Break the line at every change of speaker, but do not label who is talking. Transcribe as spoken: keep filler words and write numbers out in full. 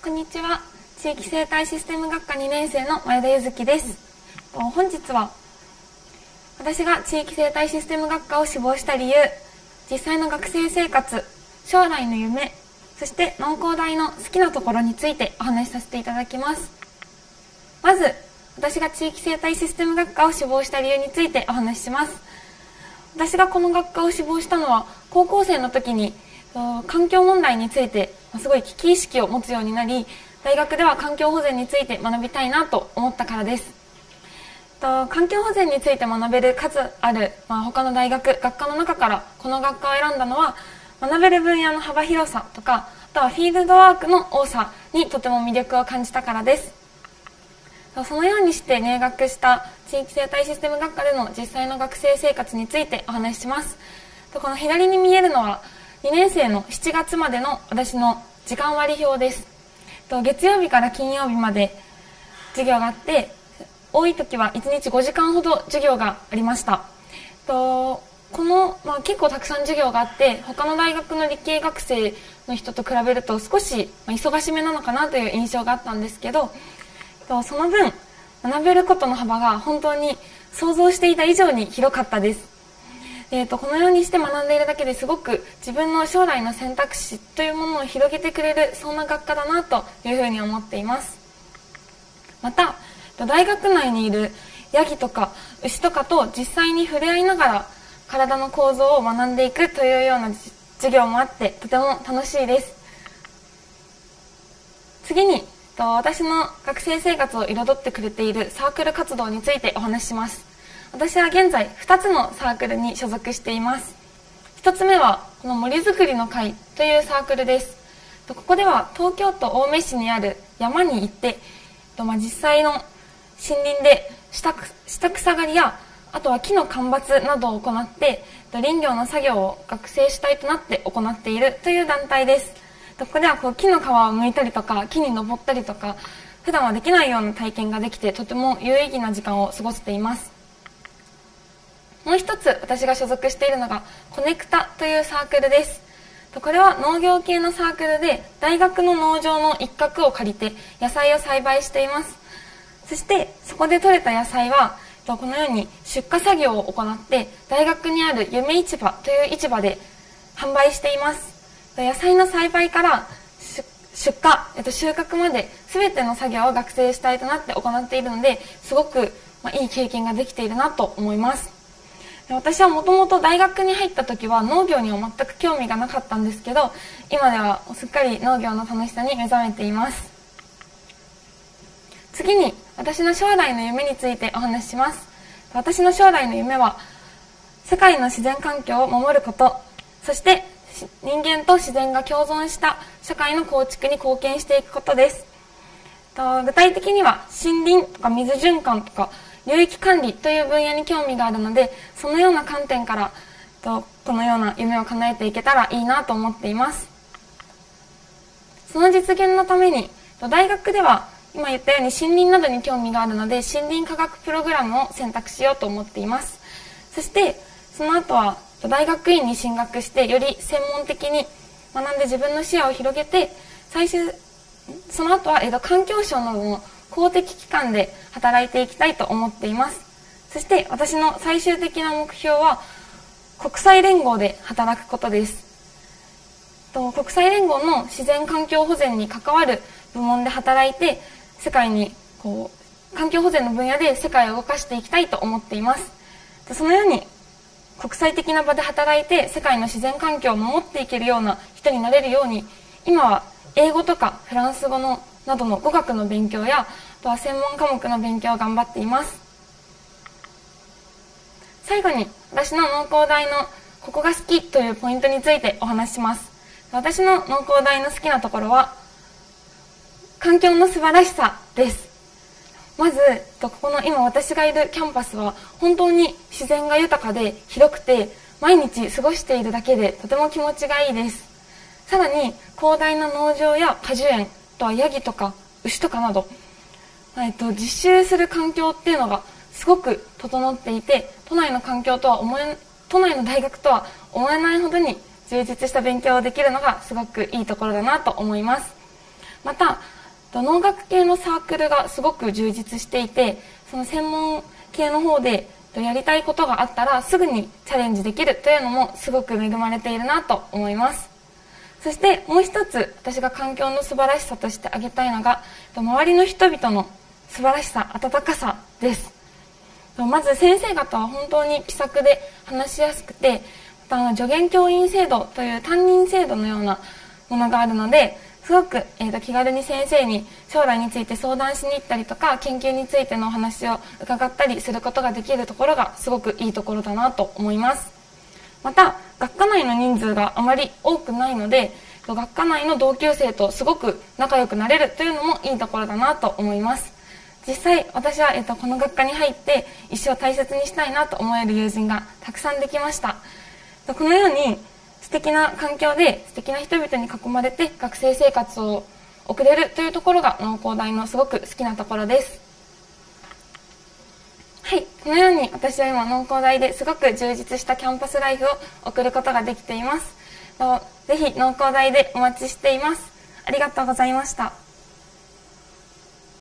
こんにちは。地域生態システム学科にねん生の前田ゆずきです。本日は私が地域生態システム学科を志望した理由、実際の学生生活、将来の夢、そして農工大の好きなところについてお話しさせていただきます。まず、私が地域生態システム学科を志望した理由についてお話しします。私がこの学科を志望したのは、高校生の時に環境問題についてすごい危機意識を持つようになり、大学では環境保全について学びたいなと思ったからです。環境保全について学べる数ある、まあ、他の大学、学科の中からこの学科を選んだのは、学べる分野の幅広さとか、あとはフィールドワークの多さにとても魅力を感じたからです。そのようにして入学した地域生態システム学科での実際の学生生活についてお話しします。この左に見えるのはにねん生のしちがつまでの私の時間割表です。月曜日から金曜日まで授業があって、多い時はいちにちごじかんほど授業がありました。この、まあ、結構たくさん授業があって、他の大学の理系学生の人と比べると少し忙しめなのかなという印象があったんですけど、その分学べることの幅が本当に想像していた以上に広かったです。えーと、このようにして学んでいるだけですごく自分の将来の選択肢というものを広げてくれる、そんな学科だなというふうに思っています。また、大学内にいるヤギとか牛とかと実際に触れ合いながら体の構造を学んでいくというような授業もあって、とても楽しいです。次に、私の学生生活を彩ってくれているサークル活動についてお話しします。私は現在ふたつのサークルに所属しています。ひとつめはこの森づくりの会というサークルです。ここでは東京都青梅市にある山に行って、実際の森林で下草刈りや、あとは木の間伐などを行って、林業の作業を学生主体となって行っているという団体です。ここではこう木の皮を剥いたりとか、木に登ったりとか、普段はできないような体験ができて、とても有意義な時間を過ごせています。もう一つ私が所属しているのがコネクタというサークルです。これは農業系のサークルで、大学の農場の一角を借りて野菜を栽培しています。そしてそこで採れた野菜はこのように出荷作業を行って、大学にある夢市場という市場で販売しています。野菜の栽培から出荷、収穫まで全ての作業を学生主体となって行っているので、すごくいい経験ができているなと思います。私はもともと大学に入った時は農業には全く興味がなかったんですけど、今ではすっかり農業の楽しさに目覚めています。次に私の将来の夢についてお話しします。私の将来の夢は世界の自然環境を守ること、そして人間と自然が共存した社会の構築に貢献していくことです。具体的には森林とか水循環とか流域管理という分野に興味があるので、そのような観点からこのような夢を叶えていけたらいいなと思っています。その実現のために大学では今言ったように森林などに興味があるので、森林科学プログラムを選択しようと思っています。そしてその後は大学院に進学して、より専門的に学んで自分の視野を広げて、最終その後は環境省などの公的機関で働いていきたいと思っています。そして私の最終的な目標は国際連合で働くことです。国際連合の自然環境保全に関わる部門で働いて、世界にこう環境保全の分野で世界を動かしていきたいと思っています。そのように国際的な場で働いて世界の自然環境を守っていけるような人になれるように、今は英語とかフランス語のなどの語学の勉強や、あとは専門科目の勉強を頑張っています。最後に私の農工大のここが好きというポイントについてお話しします。私の農工大の好きなところは環境の素晴らしさです。まずここの今私がいるキャンパスは本当に自然が豊かで広くて、毎日過ごしているだけでとても気持ちがいいです。さらに広大な農場や果樹園、あとはヤギとか牛とかなど、えっと、実習する環境っていうのがすごく整っていて、都内の環境とは思え都内の大学とは思えないほどに充実した勉強をできるのがすごくいいところだなと思います。 また農学系のサークルがすごく充実していて、その専門系の方でやりたいことがあったらすぐにチャレンジできるというのもすごく恵まれているなと思います。そしてもう一つ私が環境の素晴らしさとして挙げたいのが、周りの人々の素晴らしさ、温かさです。まず先生方は本当に気さくで話しやすくて、また助言教員制度という担任制度のようなものがあるので、すごく、えー、と気軽に先生に将来について相談しに行ったりとか、研究についてのお話を伺ったりすることができるところがすごくいいところだなと思います。また学科内の人数があまり多くないので、学科内の同級生とすごく仲良くなれるというのもいいところだなと思います。実際私は、えー、とこの学科に入って一生大切にしたいなと思える友人がたくさんできました。このように素敵な環境で素敵な人々に囲まれて学生生活を送れるというところが農工大のすごく好きなところです。はい、このように私は今農工大ですごく充実したキャンパスライフを送ることができています。ぜひ農工大でお待ちしています。ありがとうございました。